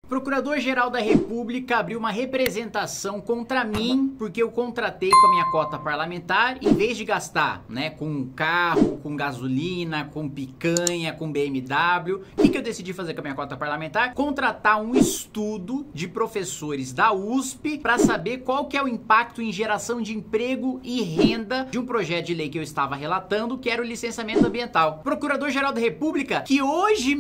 Procurador-Geral da República abriu uma representação contra mim porque eu contratei com a minha cota parlamentar, em vez de gastar, né, com carro, com gasolina, com picanha, com BMW. O que eu decidi fazer com a minha cota parlamentar? Contratar um estudo de professores da USP para saber qual que é o impacto em geração de emprego e renda de um projeto de lei que eu estava relatando, que era o licenciamento ambiental. Procurador-Geral da República, que hoje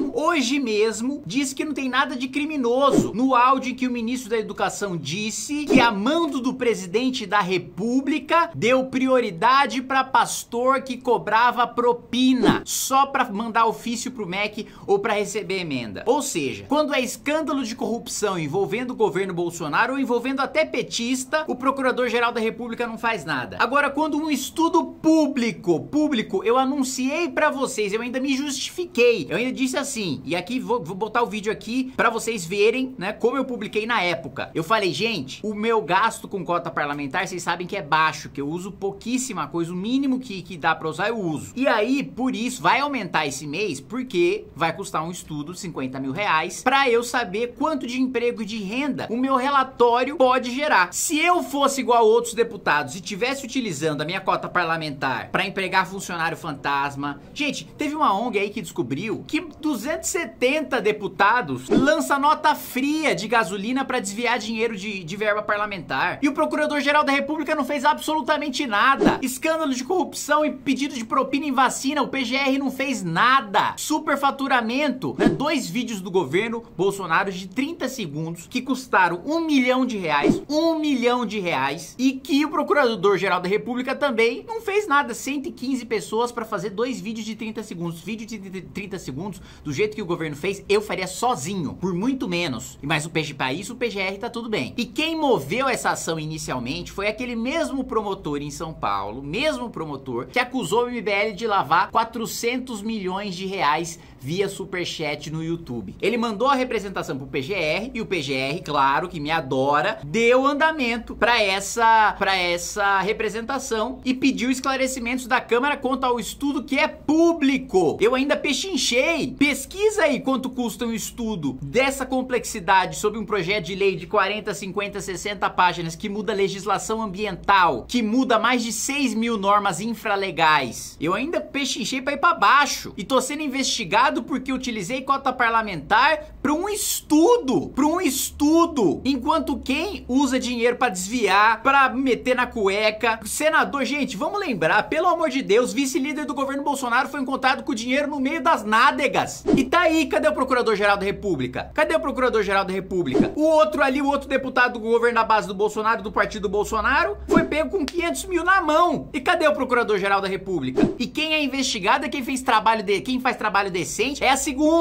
mesmo, disse que não tem nada de criminoso no áudio em que o ministro da Educação disse que, a mando do presidente da República, deu prioridade para pastor que cobrava propina só para mandar ofício pro MEC ou para receber emenda. Ou seja, quando é escândalo de corrupção envolvendo o governo Bolsonaro ou envolvendo até petista, o Procurador-Geral da República não faz nada. Agora, quando um estudo público, eu anunciei para vocês, eu ainda me justifiquei, eu ainda disse assim, e aqui vou botar o vídeo aqui para vocês verem, né, como eu publiquei na época. Eu falei, gente, o meu gasto com cota parlamentar, vocês sabem que é baixo, que eu uso pouquíssima coisa, o mínimo que dá pra usar eu uso. E aí, por isso, vai aumentar esse mês, porque vai custar um estudo de 50 mil reais, pra eu saber quanto de emprego e de renda o meu relatório pode gerar. Se eu fosse igual a outros deputados e tivesse utilizando a minha cota parlamentar pra empregar funcionário fantasma... Gente, teve uma ONG aí que descobriu que 270 deputados lançam nota fria de gasolina pra desviar dinheiro de verba parlamentar. E o Procurador-Geral da República não fez absolutamente nada. Escândalo de corrupção e pedido de propina em vacina, o PGR não fez nada. Superfaturamento, né? 2 vídeos do governo Bolsonaro de 30 segundos que custaram R$1 milhão, R$1 milhão, e que o Procurador-Geral da República também não fez nada. 115 pessoas pra fazer 2 vídeos de 30 segundos. Vídeo de 30 segundos, do jeito que o governo fez, eu faria sozinho, por muito menos. Mas para isso o PGR tá tudo bem. E quem moveu essa ação inicialmente foi aquele mesmo promotor em São Paulo, mesmo promotor, que acusou o MBL de lavar 400 milhões de reais via superchat no YouTube. Ele mandou a representação pro PGR e o PGR, claro que me adora, deu andamento para essa representação e pediu esclarecimentos da Câmara quanto ao estudo que é público. Eu ainda pechinchei. Pesquisa aí quanto custa um estudo dessa complexidade sobre um projeto de lei de 40, 50, 60 páginas que muda a legislação ambiental, que muda mais de 6 mil normas infralegais. Eu ainda pechinchei pra ir pra baixo e tô sendo investigado porque utilizei cota parlamentar para um estudo, enquanto quem usa dinheiro para desviar, para meter na cueca, senador, gente, vamos lembrar, pelo amor de Deus, vice-líder do governo Bolsonaro foi encontrado com dinheiro no meio das nádegas. E tá aí, cadê o Procurador-Geral da República? Cadê o Procurador-Geral da República? O outro ali, o outro deputado do governo da base do Bolsonaro, do partido Bolsonaro, foi pego com 500 mil na mão. E cadê o Procurador-Geral da República? E quem é investigado é quem faz trabalho decente. É a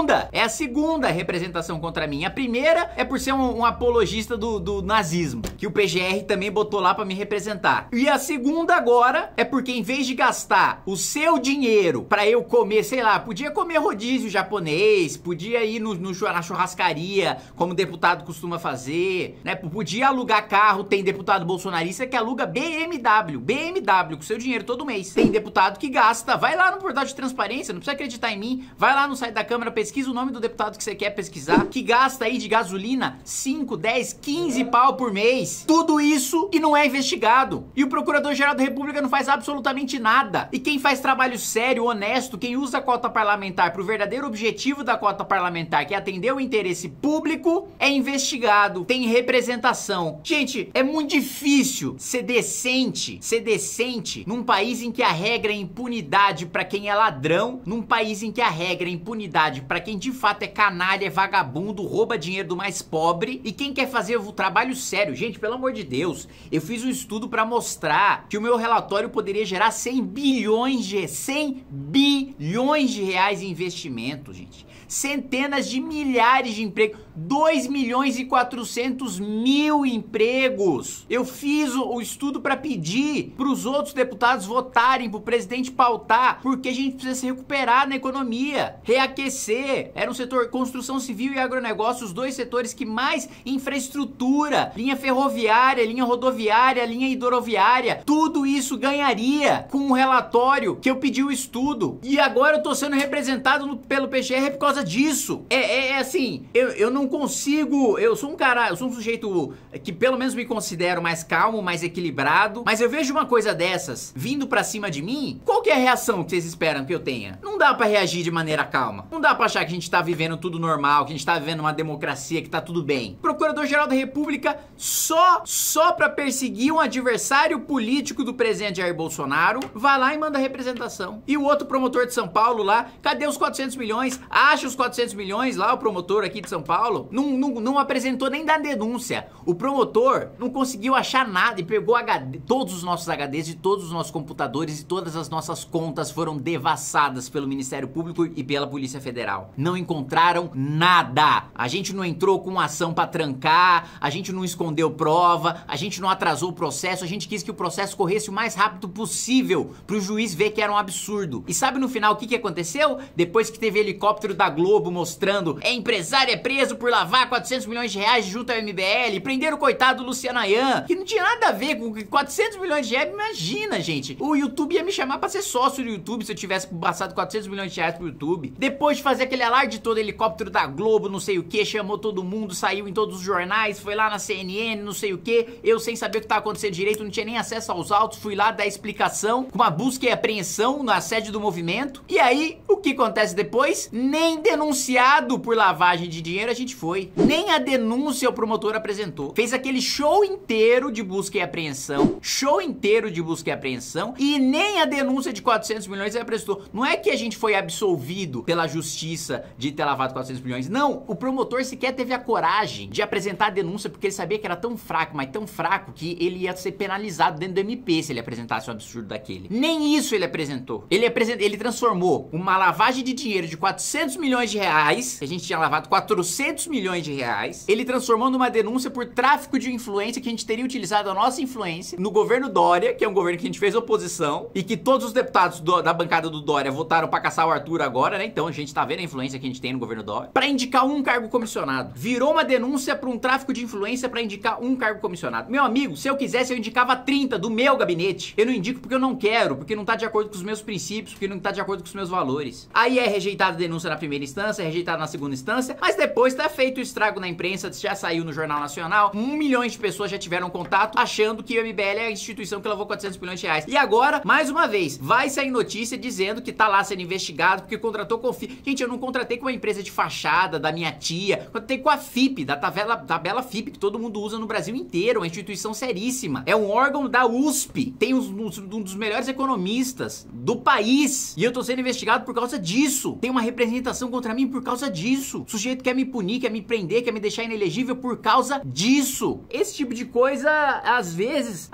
segunda representação contra mim. A primeira é por ser um apologista do nazismo, que o PGR também botou lá pra me representar. E a segunda agora é porque, em vez de gastar o seu dinheiro pra eu comer, sei lá, podia comer rodízio japonês, podia ir na churrascaria, como deputado costuma fazer, né? Podia alugar carro, tem deputado bolsonarista que aluga BMW com seu dinheiro todo mês. Tem deputado que gasta, vai lá no portal de transparência, não precisa acreditar em mim, vai lá no site da Câmara, pesquisa o nome do deputado que você quer pesquisar, que gasta aí de gasolina 5, 10, 15 pau por mês. Tudo isso e não é investigado. E o Procurador-Geral da República não faz absolutamente nada. E quem faz trabalho sério, honesto, quem usa a cota parlamentar pro verdadeiro objetivo da cota parlamentar, que é atender o interesse público, é investigado, tem representação. Gente, é muito difícil ser decente num país em que a regra é impunidade pra quem é ladrão, num país em que a regra é impunidade pra quem de fato é canalha, é vagabundo, rouba dinheiro do mais pobre e quem quer fazer o trabalho sério. Gente, pelo amor de Deus, eu fiz um estudo pra mostrar que o meu relatório poderia gerar 100 bilhões de reais em investimento, gente. Centenas de milhares de empregos, 2 milhões e 400 mil empregos. Eu fiz o estudo para pedir para os outros deputados votarem, para o presidente pautar, porque a gente precisa se recuperar na economia, reaquecer. Era um setor construção civil e agronegócio, os 2 setores que mais infraestrutura, linha ferroviária, linha rodoviária, linha hidroviária, tudo isso ganharia com um relatório que eu pedi o estudo. E agora eu tô sendo representado pelo PGR por causa disso. Assim, eu não consigo, eu sou um sujeito que pelo menos me considero mais calmo, mais equilibrado, mas eu vejo uma coisa dessas vindo pra cima de mim, qual que é a reação que vocês esperam que eu tenha? Não dá pra reagir de maneira calma, não dá pra achar que a gente tá vivendo tudo normal, que a gente tá vivendo uma democracia, que tá tudo bem. Procurador-Geral da República só pra perseguir um adversário político do presidente Jair Bolsonaro, vai lá e manda representação. E o outro promotor de São Paulo lá, cadê os 400 milhões? Acha os 400 milhões lá, o promotor aqui de São Paulo? Não apresentou nem da denúncia. O promotor não conseguiu achar nada e pegou todos os nossos HDs de todos os nossos computadores e todas as nossas contas foram devassadas pelo Ministério Público e pela Polícia Federal. Não encontraram nada. A gente não entrou com ação pra trancar, a gente não escondeu prova, a gente não atrasou o processo, a gente quis que o processo corresse o mais rápido possível pro juiz ver que era um absurdo. E sabe no final o que aconteceu? Depois que teve helicóptero da Globo mostrando empresário é preso por lavar 400 milhões de reais junto ao MBL, prenderam o coitado do Luciano Ayan, que não tinha nada a ver com 400 milhões de reais. Imagina, gente, o YouTube ia me chamar pra ser sócio do YouTube se eu tivesse passado 400 milhões de reais pro YouTube. Depois de fazer aquele alarde todo, helicóptero da Globo, não sei o que, chamou todo mundo, saiu em todos os jornais, foi lá na CNN, não sei o que, eu sem saber o que tava acontecendo direito, não tinha nem acesso aos autos, fui lá dar explicação, com uma busca e apreensão na sede do movimento. E aí, o que acontece depois? Nem denunciado por lavagem de dinheiro a gente foi. Nem a denúncia o promotor apresentou. Fez aquele show inteiro de busca e apreensão, e nem a denúncia de 400 milhões ele apresentou. Não é que a gente foi absolvido pela justiça de ter lavado 400 milhões, não. O promotor sequer teve a coragem de apresentar a denúncia porque ele sabia que era tão fraco, mas tão fraco que ele ia ser penalizado dentro do MP se ele apresentasse um absurdo daquele. Nem isso ele apresentou. Ele transformou uma lavagem de dinheiro de 400 milhões de reais, que a gente tinha lavado 400 milhões de reais, ele transformou numa denúncia por tráfico de influência, que a gente teria utilizado a nossa influência no governo Dória, que é um governo que a gente fez oposição, e que todos os deputados da bancada do Dória votaram pra caçar o Arthur agora, né? Então a gente tá vendo a influência que a gente tem no governo Dória, pra indicar um cargo comissionado. Virou uma denúncia pra um tráfico de influência pra indicar um cargo comissionado. Meu amigo, se eu quisesse eu indicava 30 do meu gabinete. Eu não indico porque eu não quero, porque não tá de acordo com os meus princípios, porque não tá de acordo com os meus valores. Aí é rejeitada a denúncia na primeira instância, é rejeitada na segunda instância, mas depois tá feito o estrago na imprensa, já saiu no Jornal Nacional, 1 milhão de pessoas já tiveram contato achando que o MBL é a instituição que lavou 400 milhões de reais. E agora, mais uma vez, vai sair notícia dizendo que tá lá sendo investigado porque contratou com Gente, eu não contratei com uma empresa de fachada da minha tia, contratei com a FIP, da tabela FIP, que todo mundo usa no Brasil inteiro, uma instituição seríssima. É um órgão da USP, tem um dos melhores economistas do país, e eu tô sendo investigado por causa disso. Tem uma representação contra mim por causa disso. O sujeito quer me punir, quer me prender, quer me deixar inelegível por causa disso. Esse tipo de coisa, às vezes,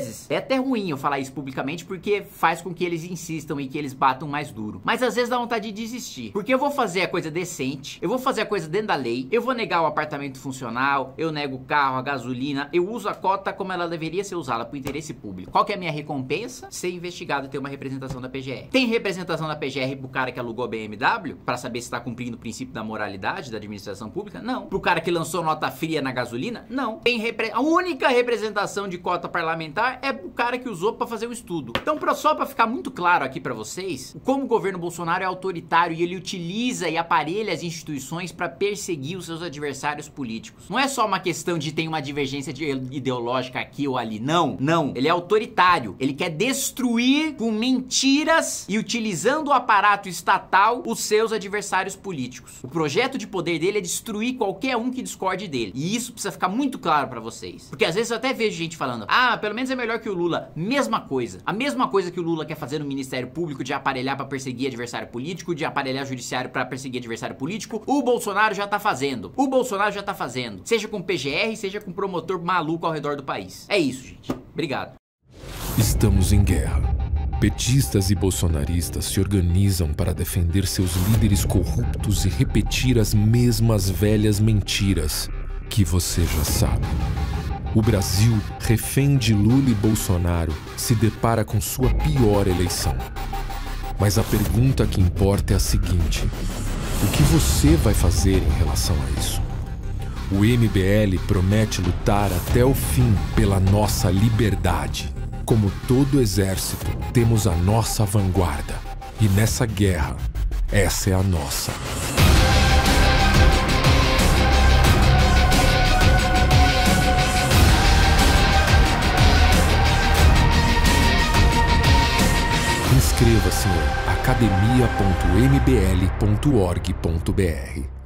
é até ruim eu falar isso publicamente, porque faz com que eles insistam e que eles batam mais duro. Mas às vezes dá vontade de desistir, porque eu vou fazer a coisa decente, eu vou fazer a coisa dentro da lei, eu vou negar o apartamento funcional, eu nego o carro, a gasolina, eu uso a cota como ela deveria ser usada pro interesse público. Qual que é a minha recompensa? Ser investigado e ter uma representação da PGR. Tem representação da PGR pro cara que alugou a BMW, pra saber se tá cumprindo o princípio da moralidade da administração pública? Não. Pro cara que lançou nota fria na gasolina? Não. A única representação de cota parlamentar é pro cara que usou pra fazer o estudo. Então, só pra ficar muito claro aqui pra vocês, como o governo Bolsonaro é autoritário e ele utiliza e aparelha as instituições pra perseguir os seus adversários políticos. Não é só uma questão de ter uma divergência ideológica aqui ou ali. Não. Não. Ele é autoritário. Ele quer destruir com mentiras e utilizando o aparato estatal os seus adversários políticos. O projeto de poder dele é destruir qualquer um que discorde dele. E isso precisa ficar muito claro pra vocês. Porque às vezes eu até vejo gente falando, pelo menos é melhor que o Lula. Mesma coisa. A mesma coisa que o Lula quer fazer no Ministério Público, de aparelhar pra perseguir adversário político, de aparelhar o judiciário pra perseguir adversário político, o Bolsonaro já tá fazendo. Seja com PGR, seja com promotor maluco ao redor do país. É isso, gente. Obrigado. Estamos em guerra. Petistas e bolsonaristas se organizam para defender seus líderes corruptos e repetir as mesmas velhas mentiras que você já sabe. O Brasil, refém de Lula e Bolsonaro, se depara com sua pior eleição. Mas a pergunta que importa é a seguinte: o que você vai fazer em relação a isso? O MBL promete lutar até o fim pela nossa liberdade. Como todo exército, temos a nossa vanguarda. E nessa guerra, essa é a nossa. Inscreva-se em academia.mbl.org.br.